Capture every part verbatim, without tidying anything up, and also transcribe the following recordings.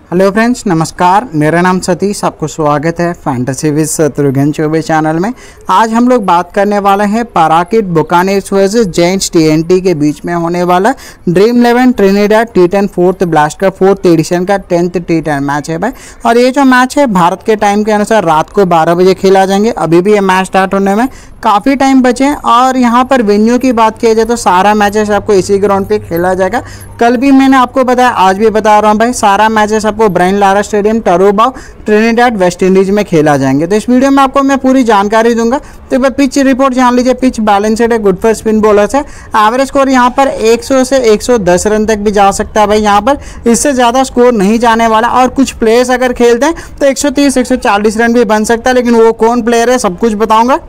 Hello friends, नमस्कार। मेरा नाम सतीश, आपको स्वागत है fantasy with Shatrughan Choubey channel में। आज हम लोग बात करने वाले हैं parakeet buccaneers versus giants TNT के बीच में होने वाला dream eleven Trinidad T ten fourth blast का फोर्थ एडिशन का टेंथ टी टेन मैच है भाई। और ये जो मैच है भारत के टाइम के अनुसार रात को बारह बजे खेला जाएंगे। अभी भी ये मैच स्टार्ट होने में काफ़ी टाइम बचे हैं। और यहाँ पर वेन्यू की बात किया जाए तो सारा मैचेस आपको इसी ग्राउंड पे खेला जाएगा। कल भी मैंने आपको बताया, आज भी बता रहा हूँ भाई, सारा मैचेस आपको Brian Lara stadium Tarouba Trinidad West Indies में खेला जाएंगे। तो इस वीडियो में आपको मैं पूरी जानकारी दूंगा। तो एक बार पिच रिपोर्ट जान लीजिए। पिच बैलेंस्ड है, गुड फॉर स्पिन बॉलर्स है। एवरेज स्कोर यहाँ पर सौ से एक सौ दस रन तक भी जा सकता है भाई। यहाँ पर इससे ज़्यादा स्कोर नहीं जाने वाला। और कुछ प्लेयर्स अगर खेलते हैं तो एक सौ तीस एक सौ चालीस रन भी बन सकता है, लेकिन वो कौन प्लेयर है सब कुछ बताऊंगा।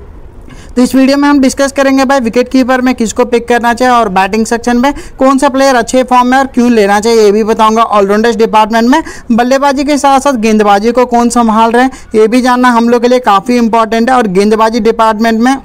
तो इस वीडियो में हम डिस्कस करेंगे भाई विकेट कीपर में किसको पिक करना चाहिए, और बैटिंग सेक्शन में कौन सा प्लेयर अच्छे फॉर्म में और क्यों लेना चाहिए ये भी बताऊंगा। ऑलराउंडर्स डिपार्टमेंट में बल्लेबाजी के साथ साथ गेंदबाजी को कौन संभाल रहे हैं ये भी जानना हम लोग के लिए काफ़ी इंपॉर्टेंट है। और गेंदबाजी डिपार्टमेंट में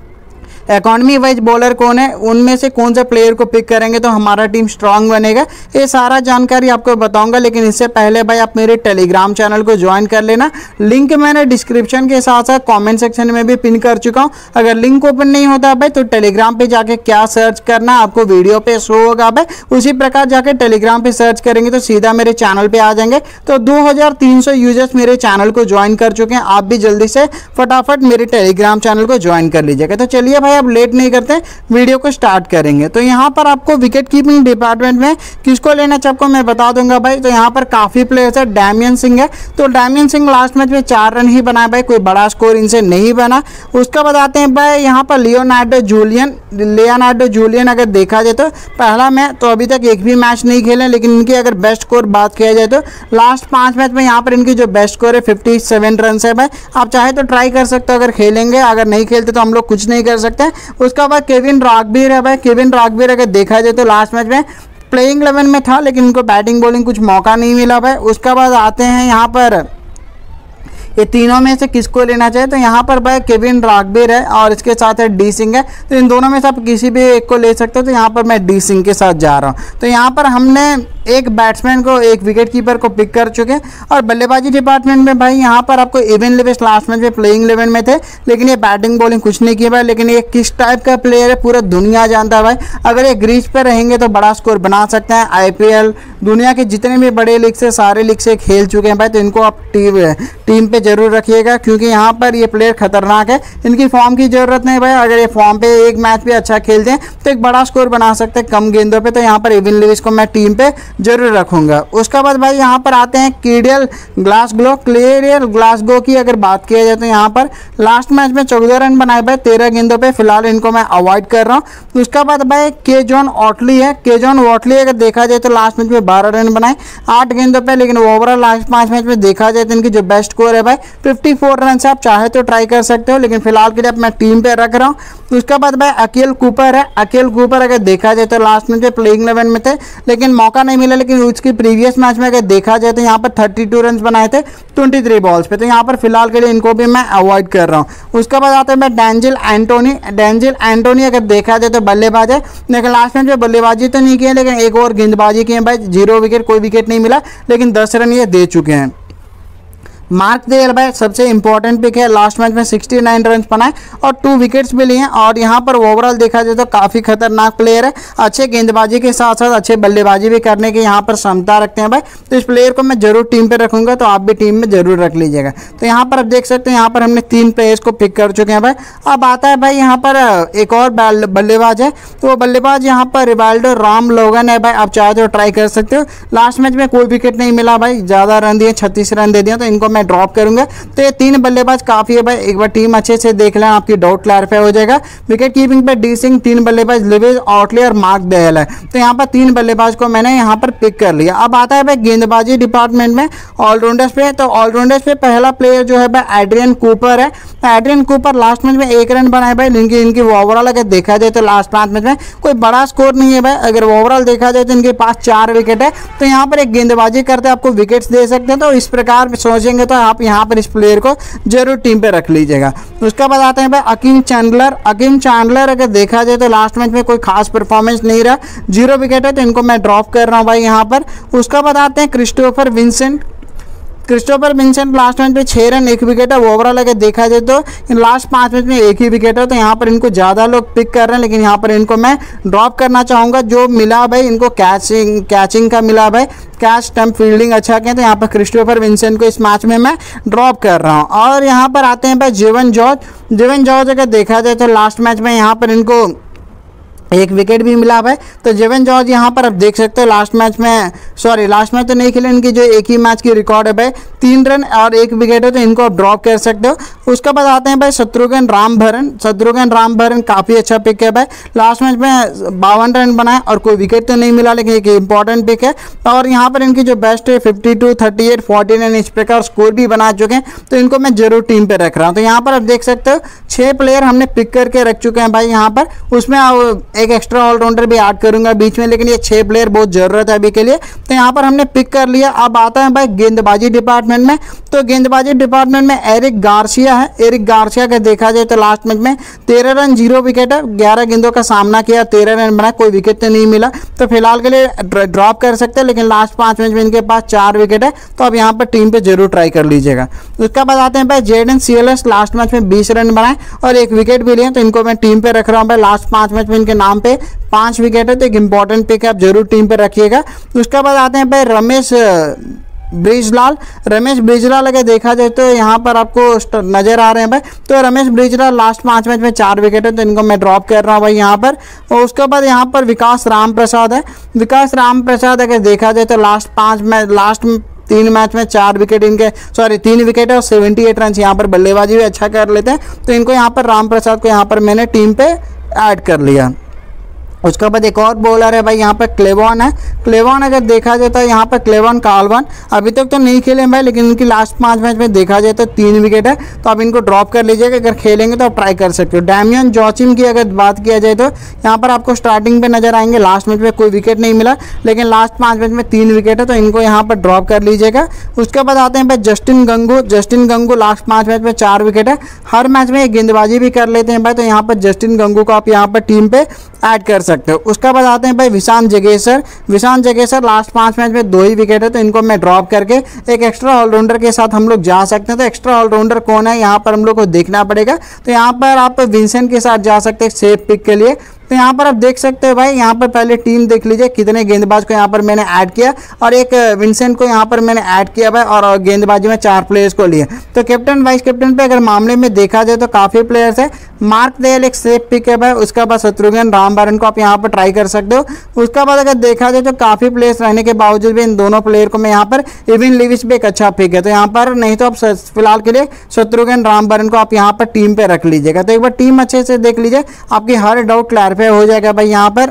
इकोनॉमी वाइज बॉलर कौन है, उनमें से कौन सा प्लेयर को पिक करेंगे तो हमारा टीम स्ट्रांग बनेगा, ये सारा जानकारी आपको बताऊंगा। लेकिन इससे पहले भाई आप मेरे टेलीग्राम चैनल को ज्वाइन कर लेना। लिंक मैंने डिस्क्रिप्शन के साथ साथ कमेंट सेक्शन में भी पिन कर चुका हूं। अगर लिंक ओपन नहीं होता भाई तो टेलीग्राम पे जाके क्या सर्च करना आपको वीडियो पे शो होगा भाई, उसी प्रकार जाके टेलीग्राम पे सर्च करेंगे तो सीधा मेरे चैनल पे आ जाएंगे। तो दो हज़ार तीन सौ यूजर्स मेरे चैनल को ज्वाइन कर चुके हैं। आप भी जल्दी से फटाफट मेरे टेलीग्राम चैनल को ज्वाइन कर लीजिएगा। तो चलिए भाई अब लेट नहीं करते, वीडियो को स्टार्ट करेंगे। तो यहाँ पर आपको विकेट कीपिंग डिपार्टमेंट में किसको लेना चाहिए आपको मैं बता दूंगा भाई। तो यहाँ पर काफी प्लेयर्स है। डैमियन सिंह है, तो डैमियन सिंह लास्ट मैच में चार रन ही बनाए भाई, कोई बड़ा स्कोर इनसे नहीं बना। उसका बताते हैं भाई यहाँ पर लियोनार्डो जूलियन लियोनार्डो जूलियन अगर देखा जाए तो पहला मैच तो अभी तक एक भी मैच नहीं खेले, लेकिन इनकी अगर बेस्ट स्कोर बात किया जाए तो लास्ट पांच मैच में यहाँ पर इनकी जो बेस्ट स्कोर है फिफ्टी सेवन रन है भाई। आप चाहे तो ट्राई कर सकते हो अगर खेलेंगे, अगर नहीं खेलते तो हम लोग कुछ नहीं कर सकते। उसका बाद केविन राघवीर है भाई। केविन राघवीर अगर देखा जाए तो लास्ट मैच में प्लेइंग इलेवन में था, लेकिन इनको बैटिंग बॉलिंग कुछ मौका नहीं मिला भाई। उसका बाद आते हैं यहाँ पर ये तीनों में से किसको लेना चाहिए, तो यहाँ पर भाई केविन राघवीर है और इसके साथ है डी सिंह है। तो इन दोनों में से आप किसी भी एक को ले सकते हो। तो यहाँ पर मैं डी सिंह के साथ जा रहा हूँ। तो यहाँ पर हमने एक बैट्समैन को, एक विकेट कीपर को पिक कर चुके हैं। और बल्लेबाजी डिपार्टमेंट में भाई यहाँ पर आपको इवन लिविस लास्ट मैच में प्लेइंग इलेवन में थे, लेकिन ये बैटिंग बॉलिंग कुछ नहीं किया भाई। लेकिन ये किस टाइप का प्लेयर है पूरा दुनिया जानता है भाई। अगर ये ग्रीज पर रहेंगे तो बड़ा स्कोर बना सकते हैं। आईपीएल दुनिया के जितने भी बड़े लीग से सारे लीग से खेल चुके हैं भाई। तो इनको आप टीम टीम पे जरूर रखिएगा, क्योंकि यहाँ पर ये प्लेयर खतरनाक है। इनकी फॉर्म की जरूरत नहीं भाई। अगर ये फॉर्म पे एक मैच भी अच्छा खेलते हैं तो एक बड़ा स्कोर बना सकते हैं कम गेंदों पे। तो यहाँ पर इवन लिविस को मैं टीम पे जरूर रखूंगा। उसके बाद भाई यहाँ पर आते हैं क्लीडियल ग्लासगो क्लीडियल ग्लासगो की अगर बात किया जाए तो यहाँ पर लास्ट मैच में चौदह रन बनाए भाई तेरह गेंदों पे। फिलहाल इनको मैं अवॉइड कर रहा हूँ। उसके बाद भाई के जॉन ऑटली है। के जॉन ऑटली अगर देखा जाए तो लास्ट मैच में बारह रन बनाए आठ गेंदों पे, लेकिन ओवरऑल लास्ट पांच मैच में देखा जाए तो इनकी जो बेस्ट स्कोर है भाई चौवन रन से। आप चाहे तो ट्राई कर सकते हो, लेकिन फिलहाल के लिए मैं टीम पे रख रहा हूँ। उसके बाद भाई अकेल कूपर है। अकेल कूपर अगर देखा जाए तो लास्ट मैच में प्लेइंग इलेवन में थे, लेकिन मौका नहीं मिला। लेकिन उसकी प्रीवियस मैच में अगर देखा जाए तो यहाँ पर बत्तीस रन बनाए थे तेईस बॉल्स पे। तो यहाँ पर फिलहाल के लिए इनको भी मैं अवॉइड कर रहा हूँ। उसके बाद आता है मैं डेंजिल एंटोनी। डेंजिल एंटोनी अगर देखा जाए तो बल्लेबाज है, लेकिन लास्ट मैच में बल्लेबाजी तो नहीं की है, लेकिन एक और गेंदबाजी की है भाई। जीरो विकेट, कोई विकेट नहीं मिला, लेकिन दस रन ये दे चुके हैं। मार्क देल भाई सबसे इंपॉर्टेंट पिक है। लास्ट मैच में उनहत्तर रन बनाए और टू विकेट्स भी लिए हैं। और यहाँ पर ओवरऑल देखा जाए तो काफ़ी खतरनाक प्लेयर है। अच्छे गेंदबाजी के साथ साथ अच्छे बल्लेबाजी भी करने की यहाँ पर क्षमता रखते हैं भाई। तो इस प्लेयर को मैं जरूर टीम पे रखूंगा, तो आप भी टीम में जरूर रख लीजिएगा। तो यहाँ पर आप देख सकते हैं यहाँ पर हमने तीन प्लेयर्स को पिक कर चुके हैं भाई। अब आता है भाई यहाँ पर एक और बल्लेबाज है। तो वो बल्लेबाज यहाँ पर रिवाल्डो राम लोगन है भाई। आप चाहे तो ट्राई कर सकते हो। लास्ट मैच में कोई विकेट नहीं मिला भाई, ज़्यादा रन दिए, छत्तीस रन दे दिए। तो इनको मैं ड्रॉप करूंगा। तो ये तीन बल्लेबाज काफी है भाई। एक बार टीम अच्छे से देख लेना, आपकी डाउट क्लैरिफाई हो जाएगा। विकेट कीपिंग पे डी सिंह, तीन बल्लेबाज लिविस, ऑटली और मार्क दयाल है। तो यहाँ पर तीन बल्लेबाज को मैंने यहाँ पर पिक कर लिया। अब आता है भाई गेंदबाजी डिपार्टमेंट में ऑलराउंडर्स पे। तो ऑलराउंडर्स पे पहला प्लेयर जो है भाई एड्रियन कूपर है। एड्रियन कूपर लास्ट मैच में एक रन बनाए भाई। इनकी इनकी ओवरऑल अगर देखा जाए तो लास्ट पांच मैच में कोई बड़ा स्कोर नहीं है भाई। अगर ओवरऑल देखा जाए तो इनके पास चार विकेट है। तो यहाँ पर एक गेंदबाजी करते आपको विकेट्स दे सकते हैं। तो इस प्रकार सोचेंगे खेलेंगे तो आप यहाँ पर इस प्लेयर को जरूर टीम पे रख लीजिएगा। उसके बाद आते हैं भाई अकिम चैंडलर। अकिम चैंडलर अगर देखा जाए तो लास्ट मैच में कोई खास परफॉर्मेंस नहीं रहा, जीरो विकेट है, तो इनको मैं ड्रॉप कर रहा हूँ भाई यहाँ पर। उसके बाद आते हैं Christopher Vincent. Christopher Vincent last match में छः रन एक विकेट है। ओवरऑल अगर देखा जाए तो इन लास्ट पाँच मैच में एक ही विकेट है, तो यहाँ पर इनको ज़्यादा लोग पिक कर रहे हैं, लेकिन यहाँ पर इनको मैं ड्रॉप करना चाहूँगा। जो मिला भाई इनको कैचिंग कैचिंग का मिला भाई, कैच स्टंप फील्डिंग अच्छा किया, तो यहाँ पर क्रिस्टोफर विंसेंट को इस मैच में मैं ड्रॉप कर रहा हूँ। और यहाँ पर आते हैं भाई जेवन जॉर्ज। जेवन जॉर्ज अगर देखा जाए तो लास्ट मैच में यहाँ पर इनको एक विकेट भी मिला है, तो जेवन जॉर्ज यहाँ पर आप देख सकते हो लास्ट मैच में, सॉरी लास्ट मैच तो नहीं खेले, इनकी जो एक ही मैच की रिकॉर्ड है भाई तीन रन और एक विकेट है, तो इनको आप ड्रॉप कर सकते हो। उसके बाद आते हैं भाई शत्रुघ्न रामभरन। शत्रुघ्न रामभरन काफ़ी अच्छा पिक है भाई, लास्ट मैच में बावन रन बनाए और कोई विकेट तो नहीं मिला, लेकिन एक इंपॉर्टेंट पिक है। और यहाँ पर इनकी जो बेस्ट है fifty two thirty eight forty nine इस प्रकार स्कोर भी बना चुके हैं, तो इनको मैं जरूर टीम पर रख रहा हूँ। तो यहाँ पर आप देख सकते हो छः प्लेयर हमने पिक करके रख चुके हैं भाई यहाँ पर, उसमें एक एक्स्ट्रा ऑलराउंडर भी ऐड करूंगा बीच में, लेकिन ये छह प्लेयर बहुत जरूरत है अभी के लिए, तो यहाँ पर हमने पिक कर लिया। अब आता है भाई गेंदबाजी डिपार्टमेंट में। तो गेंदबाजी डिपार्टमेंट में एरिक गार्सिया है। एरिक गार्सिया का देखा जाए तो लास्ट मैच में तेरह रन जीरो विकेट है, ग्यारह गेंदों का सामना किया, तेरह रन बना, कोई विकेट तो नहीं मिला, तो फिलहाल के लिए ड्रॉप कर सकते हैं, लेकिन लास्ट पांच मैच में इनके पास चार विकेट है, तो अब यहाँ पर टीम पे जरूर ट्राई कर लीजिएगा। उसके बाद आते हैं भाई जेडन सीएलएस। लास्ट मैच में बीस रन बनाए और एक विकेट भी लिए, तो इनको मैं टीम पे रख रहा हूँ भाई। लास्ट पांच मैच में इनके नाम पे पांच विकेट है, तो एक इंपॉर्टेंट पिक है, आप जरूर टीम पे रखिएगा। उसके बाद आते हैं भाई रमेश ब्रिजलाल। रमेश ब्रिजलाल अगर देखा जाए तो यहाँ पर आपको नजर आ रहे हैं भाई, तो रमेश ब्रिजलाल लास्ट पाँच मैच में चार विकेट है, तो इनको मैं ड्रॉप कर रहा हूँ भाई यहाँ पर। और उसके बाद यहाँ पर विकास राम प्रसाद है। विकास राम प्रसाद अगर देखा जाए तो लास्ट पाँच मैच लास्ट तीन मैच में चार विकेट इनके, सॉरी तीन विकेट है और सेवेंटी एट रन, यहाँ पर बल्लेबाजी भी अच्छा कर लेते हैं, तो इनको यहाँ पर राम प्रसाद को यहाँ पर मैंने टीम पे ऐड कर लिया। उसके बाद एक और बॉलर है भाई यहाँ पर क्लेवॉन है। क्लेवॉन अगर देखा जाए तो यहाँ पर क्लेवॉन काल्वन अभी तक तो नहीं खेले भाई, लेकिन इनकी लास्ट पाँच मैच में देखा जाए तो तीन विकेट है, तो आप इनको ड्रॉप कर लीजिएगा। अगर खेलेंगे तो आप ट्राई कर सकते हो। डैमियन जॉचिम की अगर बात किया जाए तो यहाँ पर आपको स्टार्टिंग पे नजर आएंगे, लास्ट मैच में कोई विकेट नहीं मिला, लेकिन लास्ट पाँच मैच में तीन विकेट है, तो इनको यहाँ पर ड्रॉप कर लीजिएगा। उसके बाद आते हैं भाई Justin Gangoo. Justin Gangoo last पाँच मैच में चार विकेट है, हर मैच में गेंदबाजी भी कर लेते हैं भाई, तो यहाँ पर जस्टिन गंगू को आप यहाँ पर टीम पे ऐड कर सकते हो। उसके बाद आते हैं भाई विशांत जगेसर। विशांत जगेसर लास्ट पाँच मैच में दो ही विकेट है, तो इनको मैं ड्रॉप करके एक एक्स्ट्रा ऑलराउंडर के साथ हम लोग जा सकते हैं। तो एक्स्ट्रा ऑलराउंडर कौन है यहाँ पर हम लोग को देखना पड़ेगा, तो यहाँ पर आप विंसेंट के साथ जा सकते हैं सेफ पिक के लिए। तो यहाँ पर आप देख सकते हो भाई, यहाँ पर पहले टीम देख लीजिए कितने गेंदबाज को यहाँ पर मैंने ऐड किया, और एक विंसेंट को यहाँ पर मैंने ऐड किया भाई, और गेंदबाजी में चार प्लेयर्स को लिए। तो कैप्टन वाइस कैप्टन पे अगर मामले में देखा जाए तो काफ़ी प्लेयर्स है। मार्क देल एक सेफ पिक है भाई, उसके बाद शत्रुघ्न रामभरन को आप यहाँ पर ट्राई कर सकते हो। उसके बाद अगर देखा जाए तो काफ़ी प्लेयर्स रहने के बावजूद भी इन दोनों प्लेयर को मैं यहाँ पर, इविन लिविस भी एक अच्छा पिक है, तो यहाँ पर नहीं तो आप फिलहाल के लिए शत्रुघ्न रामभरन को आप यहाँ पर टीम पे रख लीजिएगा। तो एक बार टीम अच्छे से देख लीजिए, आपकी हर डाउट क्लैरिफाई हो जाएगा भाई यहाँ पर।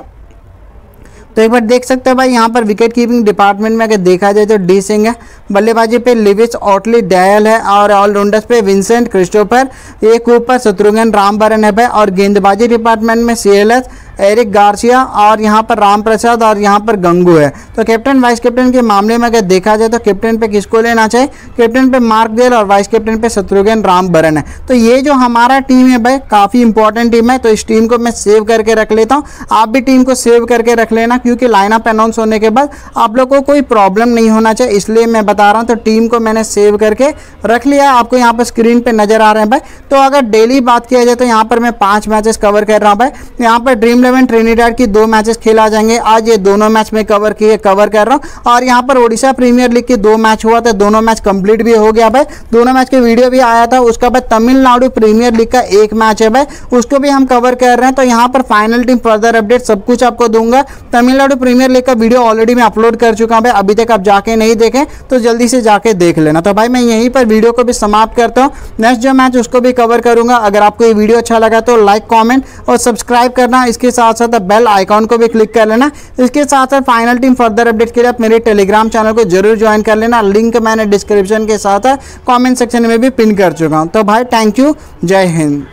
तो एक बार देख सकते हो भाई यहाँ पर विकेट कीपिंग डिपार्टमेंट में अगर देखा जाए तो डी सिंह है, बल्लेबाजी पे लिविस ऑटली डैयल है, और ऑलराउंडर्स पे विंसेंट क्रिस्टोफर, एक ऊपर शत्रुघ्न रामभरन है भाई, और गेंदबाजी डिपार्टमेंट में सीएलएस एरिक गार्सिया, और यहाँ पर राम प्रसाद, और यहाँ पर गंगू है। तो कैप्टन वाइस कैप्टन के मामले में अगर देखा जाए तो कैप्टन पे किसको लेना चाहिए, कैप्टन पे मार्क देल और वाइस कैप्टन पे शत्रुघ्न रामभरन है। तो ये जो हमारा टीम है भाई काफ़ी इंपॉर्टेंट टीम है, तो इस टीम को मैं सेव करके रख लेता हूँ। आप भी टीम को सेव करके रख लेना, क्योंकि लाइनअप अनाउंस होने के बाद आप लोग को कोई प्रॉब्लम नहीं होना चाहिए, इसलिए मैं बता रहा हूँ। तो टीम को मैंने सेव करके रख लिया, आपको यहाँ पर स्क्रीन पे नजर आ रहे हैं भाई। तो अगर डेली बात किया जाए तो यहाँ पर मैं पाँच मैचेस कवर कर रहा हूँ भाई। यहाँ पर ड्रीम इलेवन ट्रिनिडाड की दो मैचेस खेला जाएंगे, आज ये दोनों मैच में कवर किए कवर कर रहा हूँ। और यहाँ पर ओडिशा प्रीमियर लीग के दो मैच हुआ था, दोनों मैच कंप्लीट भी हो गया भाई, दोनों मैच के वीडियो भी आया था। उसके बाद तमिलनाडु प्रीमियर लीग का एक मैच है भाई, उसको भी हम कवर कर रहे हैं। तो यहाँ पर फाइनल टीम फर्दर अपडेट सब कुछ आपको दूंगा। तमिलनाडु प्रीमियर लीग का वीडियो ऑलरेडी मैं अपलोड कर चुका हूँ भाई, अभी तक आप जाके नहीं देखें तो जल्दी से जाके देख लेना। तो भाई मैं यहीं पर वीडियो को भी समाप्त करता हूँ, नेक्स्ट जो मैच उसको भी कवर करूंगा। अगर आपको ये वीडियो अच्छा लगा तो लाइक कमेंट और सब्सक्राइब करना, इसके साथ साथ बेल आइकॉन को भी क्लिक कर लेना। इसके साथ साथ फाइनल टीम फर्दर अपडेट के लिए आप मेरे टेलीग्राम चैनल को जरूर ज्वाइन कर लेना, लिंक मैंने डिस्क्रिप्शन के साथ कॉमेंट सेक्शन में भी पिन कर चुका हूँ। तो भाई थैंक यू, जय हिंद।